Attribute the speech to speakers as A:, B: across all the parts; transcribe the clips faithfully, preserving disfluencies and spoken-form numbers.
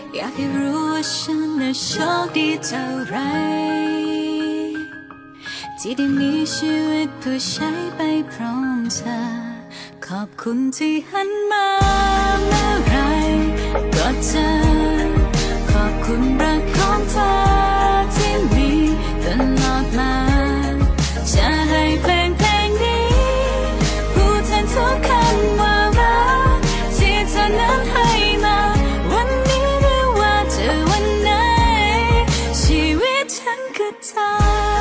A: อยากให้รู้ว่าฉันน่ะโชคดีเท่าไรที่ได้มีชีวิตเพื่อใช้ไปพร้อมเธอขอบคุณที่หันมาเมื่อไรก็เจอขอบคุณรักของเธอที่มีตลอดมาจะให้เพลงเพลงนี้พูดแทนทุกคำว่ารักที่เธอนั้นให้มาวันนี้หรือว่าเธอวันไหนชีวิตฉันคือเธอ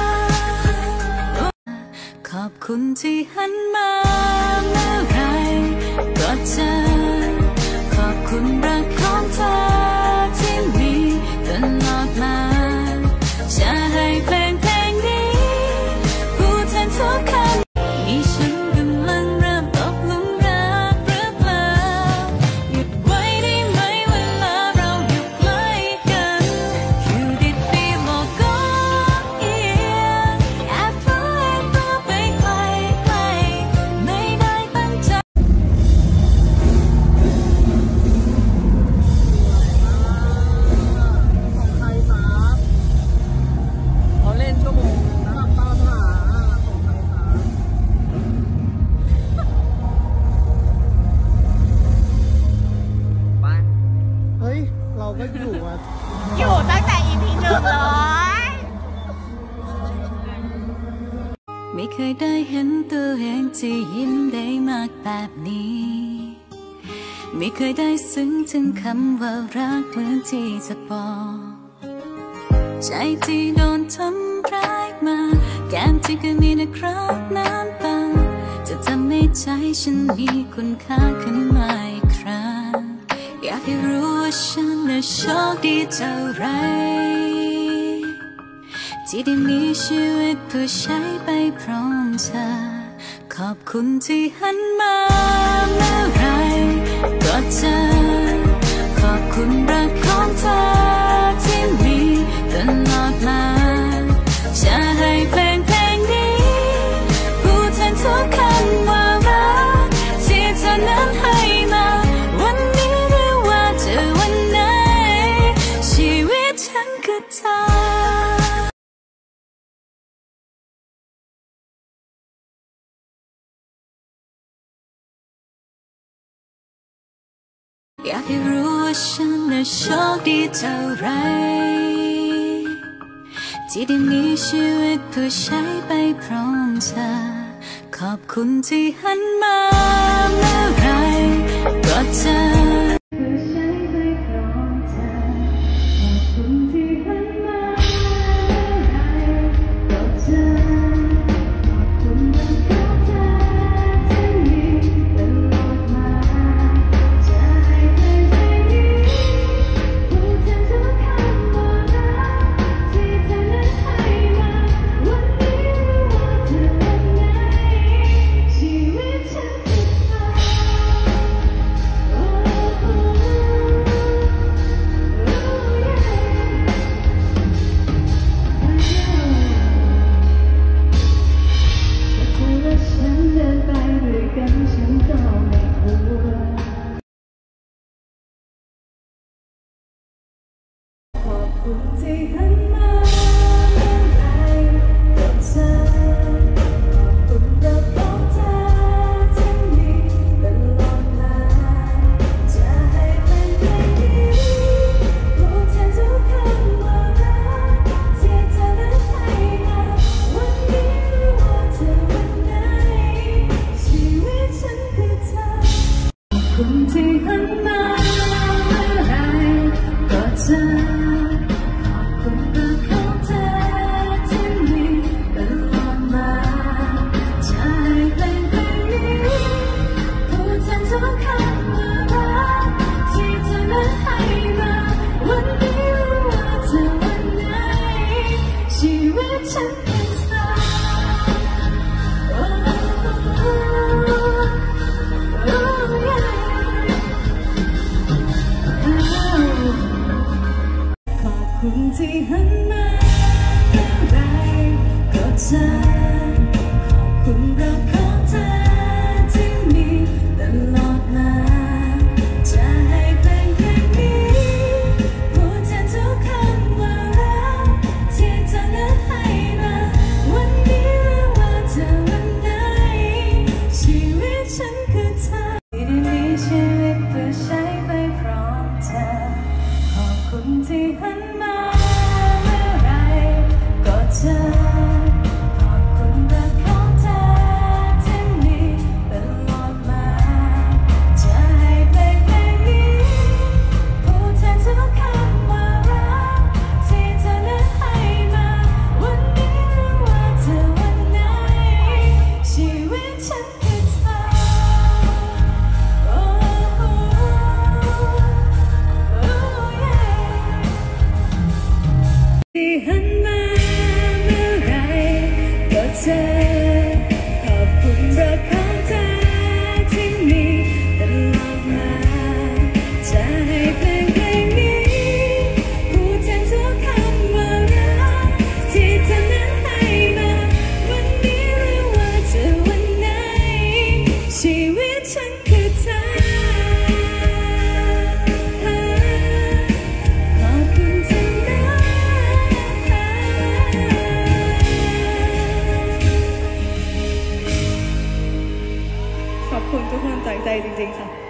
A: ขอบคุณที่หันมาเมื่อไรก็เจอขอบคุณรักของเธอที่มีตลอดมาจะให้เพลงเพลงนี้พูดแทนทุกคำนี่ฉันกำลังเริ่มตกหลุมรักหรือเปล่าหยุดไว้ได้ไหมเวลาเราอยู่ใกล้กันอยู่ดีๆโลกก็เอียงแอบพลอยตัวไปไกลไกลไม่ได้ตั้งใจ
B: เขาเล่นชั่วโมงนะตามหาของใครคะไปเฮ้ยเราก็อยู่มา
C: อยู่ตั้งแต่ อี พี หนึ่งเลย
A: ไม่เคยได้เห็นตัวเองที่ยิ้มได้มากแบบนี้ไม่เคยได้ซึ้งถึงคำว่ารักเหมือนที่เธอบอกใจที่โดนทำร้ายมาแก้มที่เคยมีนะครับน้ำตาจะทำให้ใจฉันมีคุณค่าขึ้นมาอีกครั้งอยากให้รู้ว่าฉันน่ะโชคดีเท่าไรที่ได้มีชีวิตเพื่อใช้ไปพร้อมเธอขอบคุณที่หันมาเมื่อไรก็เจอขอบคุณรักของเธอที่มีตลอดมาจะให้เพลงเพลงนี้พูดแทนทุกคำว่ารักที่เธอนั้นให้มาวันนี้หรือว่าเธอวันไหนชีวิตฉันคือเธออยากให้รู้ว่าฉันน่ะโชคดีเท่าไรที่ได้มีชีวิตเพื่อใช้ไปพร้อมเธอขอบคุณที่หันมาเมื่อไรก็เจอเพื่อใช้ไปพร้อมเธอขอบคุณที่หันมาเมื่อไรก็เจอขอบคุณรักของเธอที่มีตลอดมาจะให้เพลงเพลงนี้พูดแทนทุกคำว่ารักที่เธอนั้นให้มาวันนี้หรือว่าเธอวันไหนชีวิตฉันคือเธอโอ้โอ้โอ้ถ้าเธอและฉันเดินไปด้วยกันฉันก็ไม่กลัวขอบคุณที่หันมาเมื่อไรก็เจอขอบคุณรักของเธอที่มีตลอดมาจะให้เป็นเพลงนี้พูดแทนทุกคำว่ารักที่เธอนั้นให้มาวันนี้หรือว่าเธอวันไหนชีวิตฉันคือเธอขอบคุณที่หันมาเมื่อไรก็เจอขอบคุณรักของเธอที่มีตลอดมาจะให้เพลงเพลงนี้พูดแทนทุกคำว่ารักที่เธอนั้นให้มาวันนี้หรือว่าเธอวันไหนชีวิตฉันคือเธอโอ้โอ้โอ้ขอบคุณที่หันมาเมื่อไรก็เจอขอบคุณรักของเธอที่มีตลอดมาจะให้เพลงเพลงนี้คุณที่หันมาเมื่อไรก็เจอขอบคุณรักของเธอที่มีตลอดมาจะให้เพลงเพลงนี้พูดแทนทุกคำว่ารักที่เธอนั้นให้มาวันนี้หรือว่าเธอวันไหนชีวิตฉันคือเธอโอ้โอ้โอ้เย่ที่หันมาเมื่อไรก็เจอขอบคุณรักของเธอที่มีตลอดมาจะให้เพลงเพลงนี้พูดแทนทุกคำว่ารักที่เธอนั้นให้มาวันนี้หรือว่าเธอวันไหนชีวิตฉันคือเธอขอบคุณเธอนะขอบคุณทุกคนจากใจจริงๆค่ะ